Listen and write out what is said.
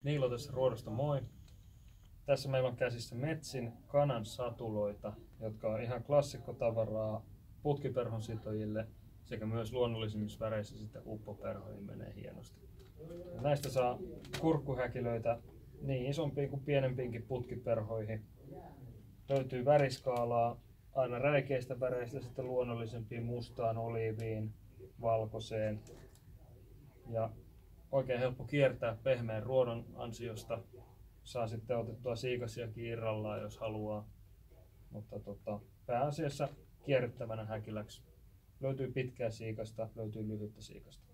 Niilo tässä Ruodosta, moi. Tässä meillä on käsissä Metsin kanan satuloita, jotka on ihan klassikkotavaraa putkiperhon sitojille sekä myös luonnollisimmissa väreissä sitten uppoperhoihin menee hienosti. Ja näistä saa kurkkuhäkilöitä niin isompiin kuin pienempiinkin putkiperhoihin. Löytyy väriskaalaa aina räikeistä väreistä sitten luonnollisempiin mustaan, oliiviin, valkoiseen. Ja oikein helppo kiertää pehmeän ruodon ansiosta. Saa sitten otettua siikasiakin irrallaan, jos haluaa. Mutta pääasiassa kierrettävänä häkiläksi. Löytyy pitkää siikasta, löytyy lyhyttä siikasta.